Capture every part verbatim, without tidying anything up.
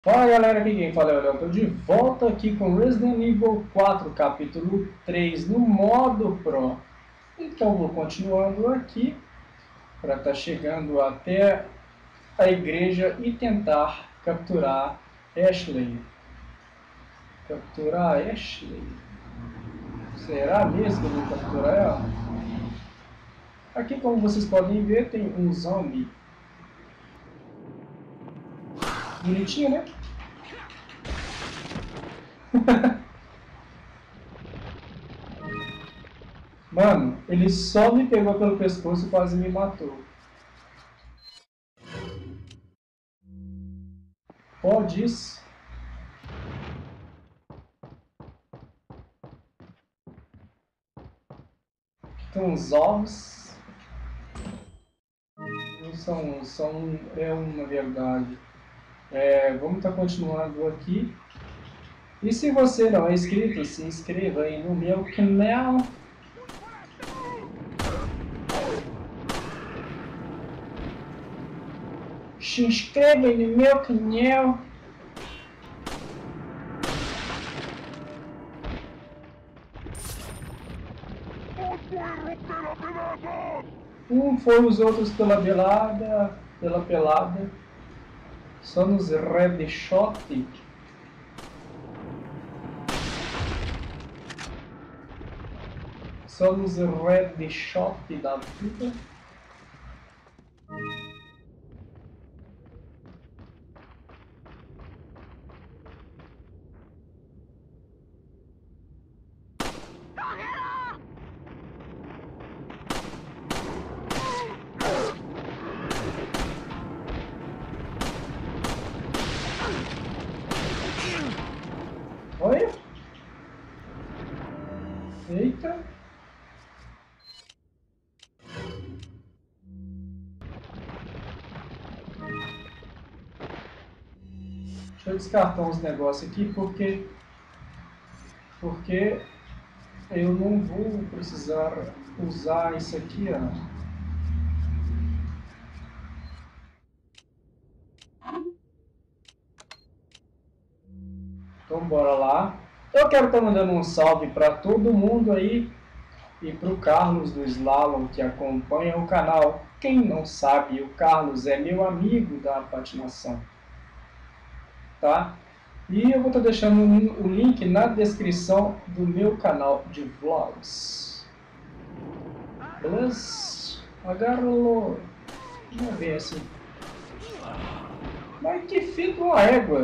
Fala galera, aqui quem fala é o Léo, estou de volta aqui com Resident Evil quatro, capítulo três, no modo Pro. Então vou continuando aqui, para estar tá chegando até a igreja e tentar capturar Ashley. Capturar Ashley? Será mesmo que eu vou capturar ela? Aqui, como vocês podem ver, tem um zombie. Bonitinho, né? Mano, ele só me pegou pelo pescoço e quase me matou. Pode isso? Tem uns ovos. Não são, são, é uma verdade. É, vamos estar tá continuando aqui. E se você não é inscrito, se inscreva aí no meu canal. Se inscreva aí no meu canal. Um foi os outros pela belada, pela pelada. Só nos red shot. Só nos red shot da vida. Olha! Eita! Deixa eu descartar uns negócios aqui porque porque eu não vou precisar usar isso aqui, ó. Então bora lá. Eu quero estar mandando um salve para todo mundo aí e para o Carlos do Slalom que acompanha o canal. Quem não sabe, o Carlos é meu amigo da patinação, tá? E eu vou estar deixando o link na descrição do meu canal de vlogs. Beleza? Agarrou. Vamos ver assim. Mas que filho de uma égua.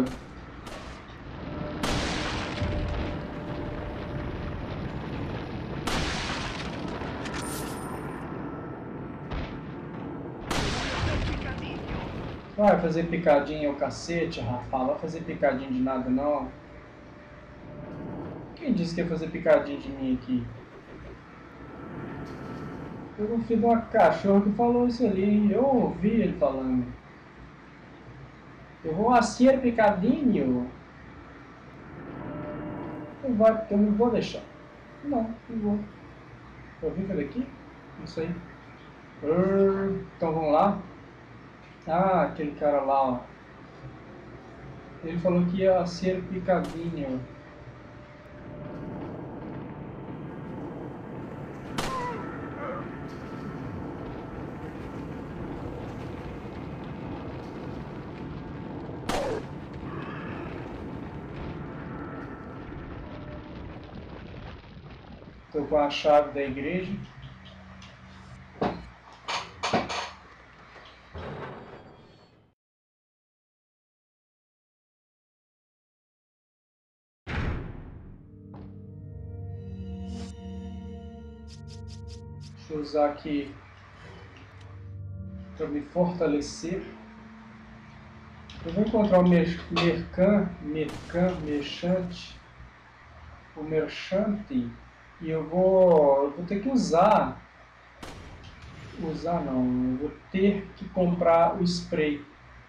Vai fazer picadinha o cacete, Rafa. Não vai fazer picadinha de nada, não. Quem disse que ia fazer picadinha de mim aqui? Eu não fiz uma cachorra que falou isso ali, hein? Eu ouvi ele falando. Eu vou ser picadinho. Não vai, porque eu não vou deixar. Não, não vou. Eu vim por aqui? Não sei. Então vamos lá. Ah, aquele cara lá, ó. Ele falou que ia ser picadinho. Estou com a chave da igreja. Deixa eu usar aqui para me fortalecer. Eu vou encontrar o mer mercan, mercan, merchante, o merchante, e eu vou, eu vou ter que usar, usar não, eu vou ter que comprar o spray.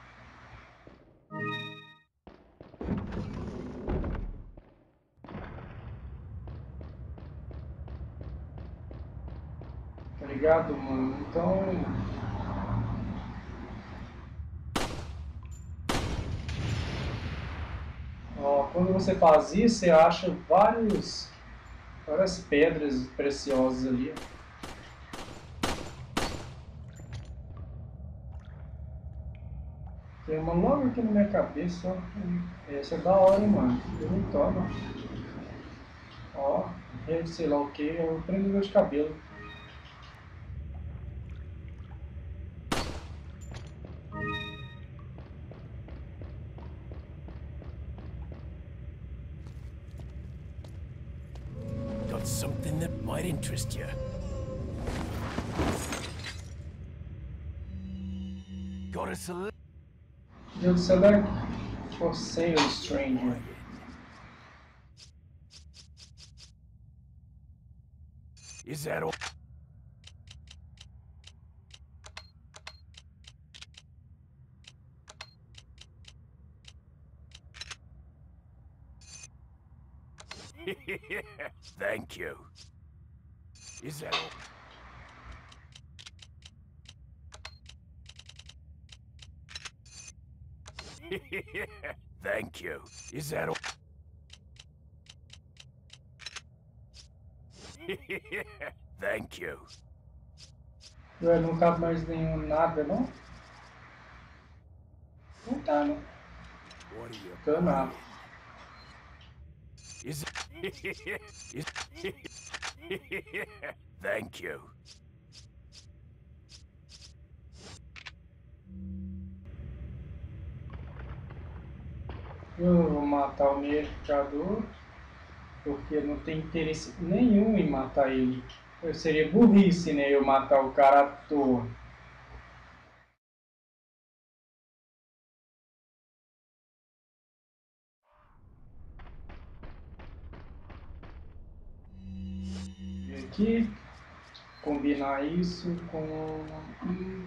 Tá ligado, mano? Então... quando você faz isso, você acha vários, várias pedras preciosas ali. Tem uma logo aqui na minha cabeça, ó. Essa é da hora, mano. Bonitona. Ó, é, sei lá o que, é o prendedor de cabelo. Got something that might interest you. Got a select. You select for sale, stranger. Is that all? Thank you. Is that all? Thank you. Is that all? Thank you. Ué, não cabe mais nenhum nada, não? Não tá, não. What are you? Tá nada. Is is Thank you. Eu vou matar o mercador, porque não tem interesse nenhum em matar ele. Eu seria burrice, né? Eu matar o cara à toa. E aqui, combinar isso com... Hum.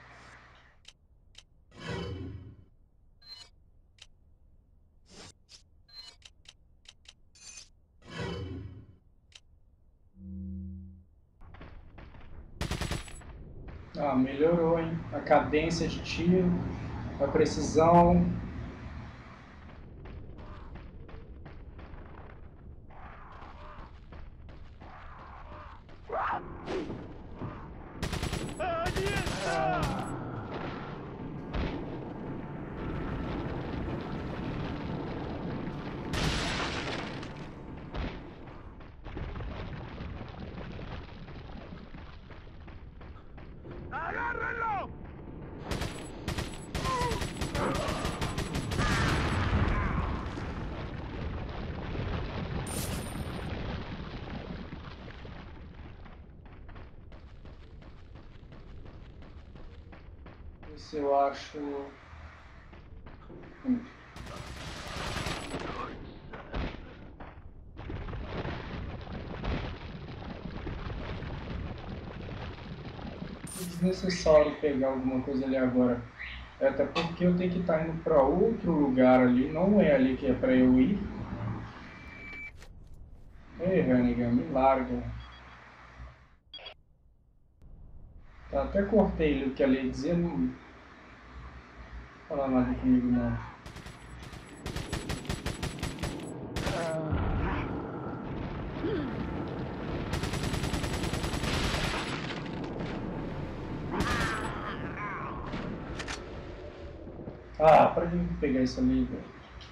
Ah, melhorou, hein? A cadência de tiro, a precisão. ¡Agárrenlo! Isso eu acho... desnecessário pegar alguma coisa ali agora. Até porque eu tenho que estar indo para outro lugar ali. Não é ali que é para eu ir. Ei, Hannigan, me larga. Tá, até cortei o que ela ia dizer. Não fala nada comigo, não. Ah, para que pegar isso ali, velho?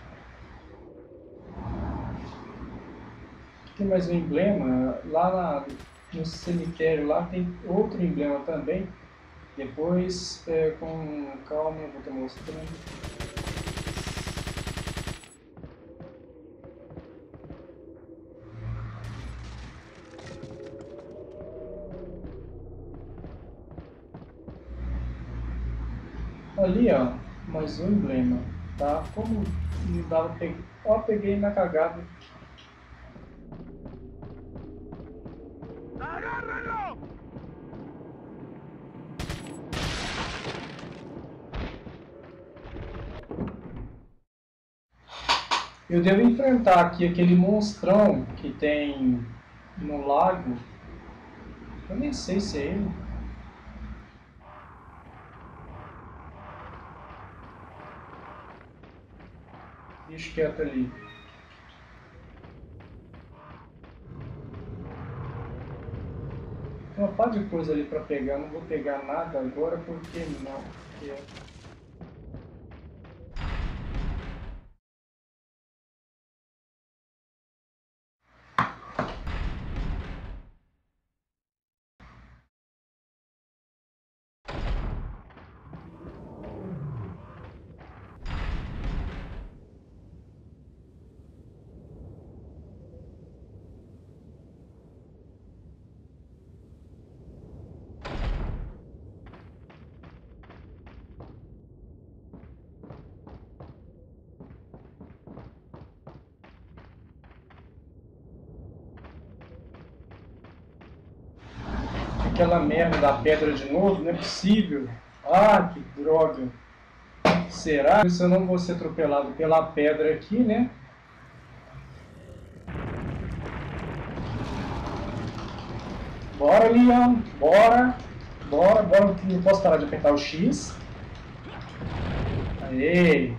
Tem mais um emblema. Lá na, no cemitério lá tem outro emblema também. Depois, é, com calma, eu vou te mostrando. Ali, ó, mais um emblema, tá? Como não dava, peguei, ó, peguei na cagada. ¡Agárrenlo! Eu devo enfrentar aqui aquele monstrão que tem no lago. Eu nem sei se é ele. Bicho quieto ali. Uma par de coisa ali para pegar. Não vou pegar nada agora porque não. Porque... Aquela merda da pedra de novo, não é possível. Ah, que droga. Será que se eu não vou ser atropelado pela pedra aqui, né? Bora, Leão. Bora. Bora, bora. Não posso parar de apertar o X. Aê.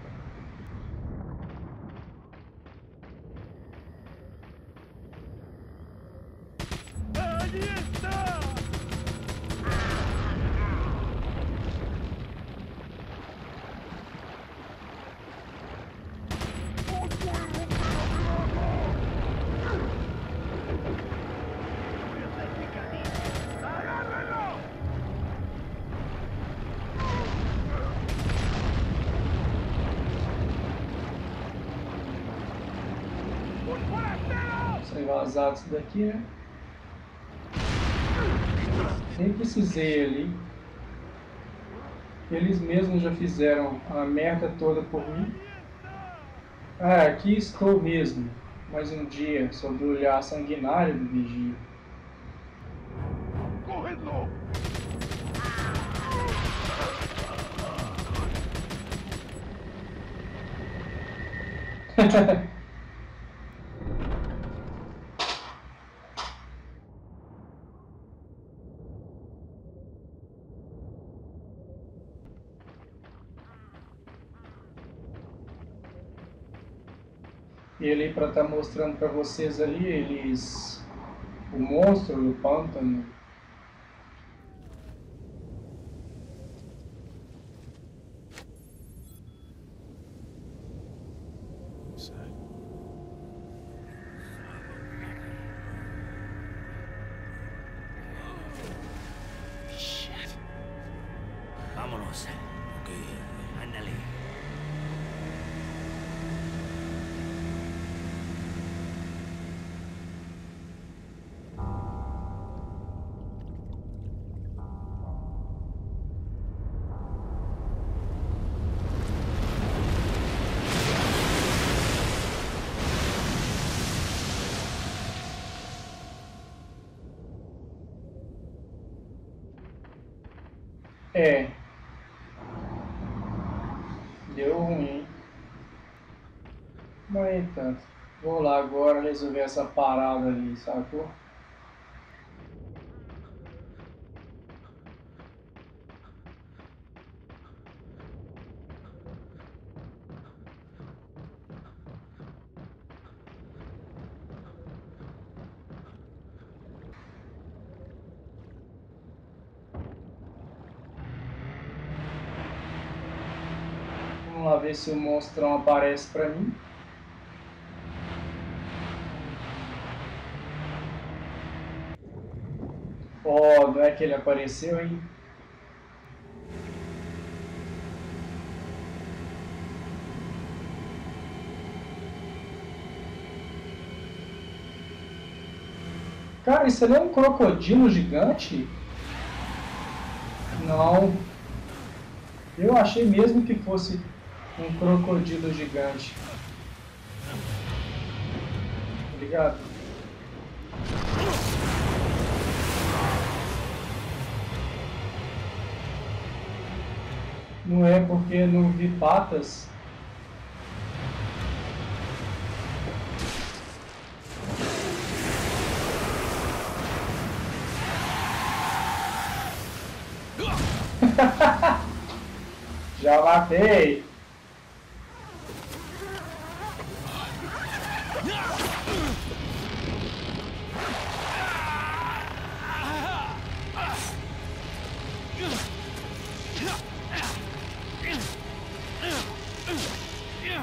Vazado isso daqui, né? Nem precisei ali. Eles mesmos já fizeram a merda toda por mim. Ah, aqui estou mesmo. Mais um dia sob o olhar sanguinário do vigia. ¡Cogedlo! E ali para estar tá mostrando para vocês ali, eles... o monstro do pântano. Shit. Vámonos. Ok, ándale. É. Deu ruim. Mas tanto. Vou lá agora resolver essa parada ali, sacou? Vamos lá ver se o monstrão aparece pra mim. Oh, não é que ele apareceu, hein? Cara, isso ali é um crocodilo gigante? Não. Eu achei mesmo que fosse um crocodilo gigante. Obrigado. Não é porque não vi patas. Já matei.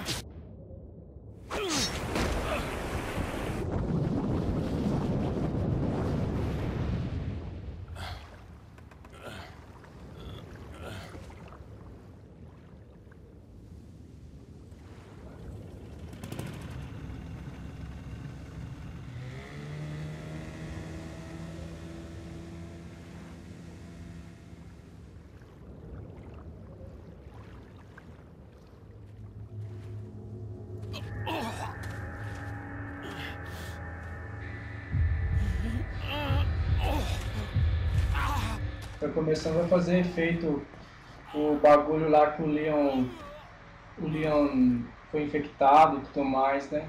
Tá começando a fazer efeito o bagulho lá que o Leon, o Leon foi infectado e tudo mais, né?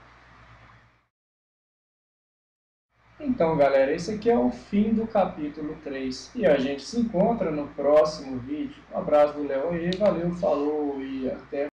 Então, galera, esse aqui é o fim do capítulo três. E a gente se encontra no próximo vídeo. Um abraço do Léo aí, valeu, falou e até